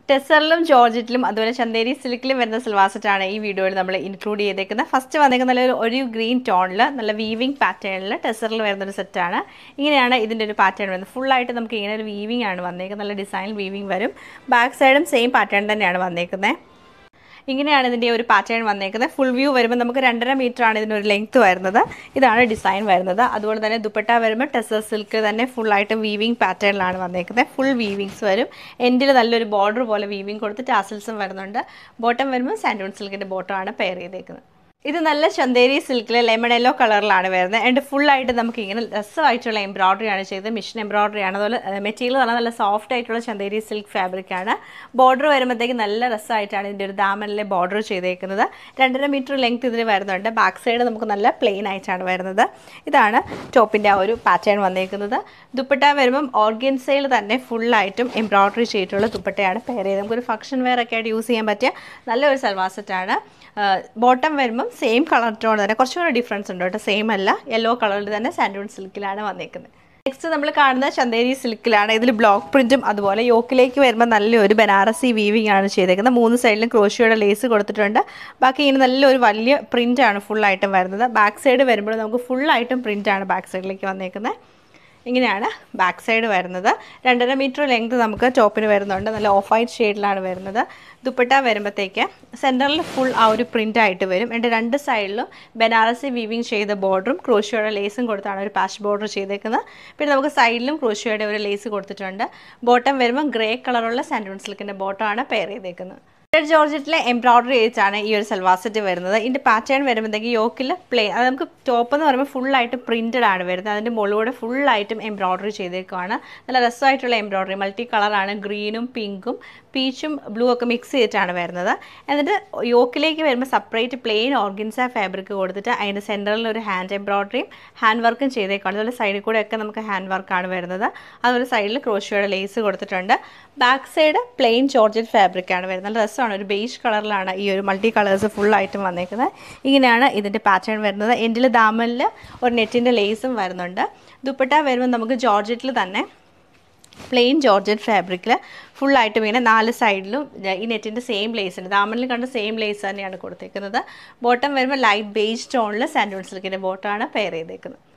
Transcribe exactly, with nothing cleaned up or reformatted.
ടെസറിലും ജോർജറ്റിലും അതുപോലെ ചന്ദേരി സിൽക്കിലും വരുന്ന സൽവാർ സെറ്റാണ് ഈ വീഡിയോയിൽ നമ്മൾ ഇൻക്ലൂഡ് ചെയ്തേക്കുന്നത്. ഫസ്റ്റ് വന്നേക്കുന്ന നല്ല ഒരു ഗ്രീൻ ടോണിൽ നല്ല വീവിങ് പാറ്റേണിൽ ടെസറിൽ വരുന്നൊരു സെറ്റാണ്. ഇങ്ങനെയാണ് ഇതിൻ്റെ ഒരു പാറ്റേൺ വരുന്നത്. ഫുള്ളായിട്ട് നമുക്ക് ഇങ്ങനെ ഒരു വീവിങ് ആണ് വന്നേക്കുന്നത്. നല്ല ഡിസൈൻ വീവിങ് വരും. ബാക്ക് സൈഡും സെയിം പാറ്റേൺ തന്നെയാണ് വന്നേക്കുന്നത്. ഇങ്ങനെയാണ് ഇതിൻ്റെ ഒരു പാറ്റേൺ വന്നേക്കുന്നത്. ഫുൾ വ്യൂ വരുമ്പോൾ നമുക്ക് രണ്ടര മീറ്റർ ആണ് ഇതിനൊരു ലെങ്ത്ത് വരുന്നത്. ഇതാണ് ഡിസൈൻ വരുന്നത്. അതുപോലെ തന്നെ ദുപ്പട്ട വരുമ്പോൾ ടെസർ സിൽക്ക് തന്നെ ഫുള്ളായിട്ട് വീവിങ് പാറ്റേണിലാണ് വന്നേക്കുന്നത്. ഫുൾ വീവിങ്സ് വരും. എൻഡിൽ നല്ലൊരു ബോർഡർ പോലെ വീവിങ് കൊടുത്ത് ടാസൽസും വരുന്നുണ്ട്. ബോട്ടം വരുമ്പോൾ സാൻഡൂൺ സിൽക്കിൻ്റെ ബോട്ടമാണ് പെയർ ചെയ്തേക്കുന്നത്. ഇത് നല്ല ചന്ദേരി സിൽക്കിൽ ലെമൺ യെല്ലോ കളറിലാണ് വരുന്നത്. ആൻഡ് ഫുള്ളായിട്ട് നമുക്ക് ഇങ്ങനെ രസമായിട്ടുള്ള എംബ്രോയ്ഡറി ആണ് ചെയ്തത്. മിഷൻ എംബ്രോയ്ഡറി ആണ്. അതുപോലെ മെറ്റീരിയൽ നല്ല നല്ല സോഫ്റ്റ് ആയിട്ടുള്ള ചന്ദേരി സിൽക്ക് ഫാബ്രിക് ആണ്. ബോർഡർ വരുമ്പോഴത്തേക്ക് നല്ല രസമായിട്ടാണ് ഇതിൻ്റെ ഒരു ദാമനിലെ ബോർഡർ ചെയ്തേക്കുന്നത്. രണ്ടര മീറ്റർ ലെങ്ത് ഇതിന് വരുന്നുണ്ട്. ബാക്ക് സൈഡ് നമുക്ക് നല്ല പ്ലെയിൻ ആയിട്ടാണ് വരുന്നത്. ഇതാണ് ടോപ്പിൻ്റെ ആ ഒരു പാറ്റേൺ വന്നേക്കുന്നത്. ദുപ്പട്ട വരുമ്പം ഓർഗൻസയിൽ തന്നെ ഫുള്ളായിട്ടും എംബ്രോയ്ഡറി ചെയ്തിട്ടുള്ള ദുപ്പട്ടയാണ് പെയർ ചെയ്ത് നമുക്കൊരു ഫംഗ്ഷൻ വെയർ ഒക്കെ ആയിട്ട് യൂസ് ചെയ്യാൻ പറ്റിയ നല്ലൊരു സൽവാർ സെറ്റാണ്. ബോട്ടം വരുമ്പം സെയിം കളർ ടോൺ തന്നെ, കുറച്ചുകൂടെ ഡിഫറൻസ് ഉണ്ട് കേട്ടോ. സെയിം അല്ല, യെല്ലോ കളറിൽ തന്നെ സാൻഡൂൺ സിൽക്കിലാണ് വന്നേക്കുന്നത്. നെക്സ്റ്റ് നമ്മൾ കാണുന്നത് ചന്ദേരി സിൽക്കിലാണ്. ഇതിൽ ബ്ലോക്ക് പ്രിൻറ്റും അതുപോലെ യോക്കിലേക്ക് വരുമ്പോൾ നല്ലൊരു ബനാറസി വീവിങ് ആണ് ചെയ്തേക്കുന്നത്. മൂന്ന് സൈഡിലും ക്രോഷിയോടെ ലേസ് കൊടുത്തിട്ടുണ്ട്. ബാക്കി ഇങ്ങനെ നല്ലൊരു വലിയ പ്രിൻ്റാണ് ഫുള്ളായിട്ടും വരുന്നത്. ബാക്ക് സൈഡ് വരുമ്പോൾ നമുക്ക് ഫുള്ളായിട്ടും പ്രിൻ്റാണ് ബാക്ക് സൈഡിലേക്ക് വന്നേക്കുന്നത്. ഇങ്ങനെയാണ് ബാക്ക് സൈഡ് വരുന്നത്. രണ്ടര മീറ്റർ ലെങ്ത് നമുക്ക് ടോപ്പിന് വരുന്നുണ്ട്. നല്ല ഓഫ് വൈറ്റ് ഷെയ്ഡിലാണ് വരുന്നത്. ദുപ്പട്ട വരുമ്പോഴത്തേക്ക് സെൻറ്ററിൽ ഫുൾ ആ ഒരു പ്രിൻ്റ് ആയിട്ട് വരും. എൻ്റെ രണ്ട് സൈഡിലും ബനാറസി വീവിങ് ചെയ്ത ബോർഡറും ക്രോഷിയോയുടെ ലേസും കൊടുത്താണ് ഒരു പാച്ച് ബോർഡർ ചെയ്തേക്കുന്നത്. പിന്നെ നമുക്ക് സൈഡിലും ക്രോഷിയോയുടെ ഒരു ലേസ് കൊടുത്തിട്ടുണ്ട്. ബോട്ടം വരുമ്പോൾ ഗ്രേ കളറുള്ള സാൻഡൂൺ സിൽക്കിൻ്റെ ബോട്ടമാണ് പെയർ ചെയ്തേക്കുന്നത്. ജോർജറ്റിലെ എംബ്രോയ്ഡറി ചെയ്താണ് ഈ ഒരു സൽവാർ സെറ്റ് വരുന്നത്. ഇതിൻ്റെ പാറ്റേൺ വരുമ്പോഴത്തേക്ക് യോക്കിൽ പ്ലെയിൻ, അത് നമുക്ക് ടോപ്പ് എന്ന് പറയുമ്പോൾ ഫുള്ളായിട്ട് പ്രിൻറ്റഡ് ആണ് വരുന്നത്. അതിൻ്റെ മുകളിലൂടെ ഫുള്ളായിട്ടും എംബ്രോയ്ഡറി ചെയ്തേക്കുവാണ്. നല്ല രസമായിട്ടുള്ള എംബ്രോയ്ഡറി, മൾട്ടി കളറാണ്. ഗ്രീനും പിങ്കും പീച്ചും ബ്ലൂ ഒക്കെ മിക്സ് ചെയ്തിട്ടാണ് വരുന്നത്. എന്നിട്ട് യോക്കിലേക്ക് വരുമ്പോൾ സെപ്പറേറ്റ് പ്ലെയിൻ ഓർഗൻസ ഫാബ്രിക് കൊടുത്തിട്ട് അതിൻ്റെ സെൻറ്ററിൽ ഒരു ഹാൻഡ് എംബ്രോയ്ഡറിയും ഹാൻഡ് വർക്കും ചെയ്തേക്കാണ്. അതുപോലെ സൈഡിൽ കൂടെ ഒക്കെ നമുക്ക് ഹാൻഡ് വർക്കാണ് വരുന്നത്. അതുപോലെ സൈഡിൽ ക്രോഷിയോയുടെ ലേസ് കൊടുത്തിട്ടുണ്ട്. ബാക്ക് സൈഡ് പ്ലെയിൻ ജോർജറ്റ് ഫാബ്രിക്കാണ് വരുന്നത്. നല്ല രസമാണ്. ഒരു ബേജ് കളറിലാണ് ഈ ഒരു മൾട്ടി കളേഴ്സ് ഫുള്ളായിട്ടും വന്നേക്കുന്നത്. ഇങ്ങനെയാണ് ഇതിൻ്റെ പാറ്റേൺ വരുന്നത്. എൻഡിൽ ദാമനിൽ ഒരു നെറ്റിൻ്റെ ലേസും വരുന്നുണ്ട്. ദുപ്പട്ട വരുമ്പോൾ നമുക്ക് ജോർജറ്റിൽ തന്നെ പ്ലെയിൻ ജോർജറ്റ് ഫാബ്രിക്കിൽ ഫുള്ളായിട്ടും ഇങ്ങനെ നാല് സൈഡിലും ഈ നെറ്റിൻ്റെ സെയിം ലേസ് ഉണ്ട്. ദാമനിൽ കണ്ട സെയിം ലേസ് തന്നെയാണ് കൊടുത്തേക്കുന്നത്. ബോട്ടം വരുമ്പോൾ ലൈറ്റ് ബേജ് ടോണിൽ സാൻഡൂൺ സിൽക്കിൻ്റെ ബോട്ടമാണ് പെയർ ചെയ്തേക്കുന്നത്.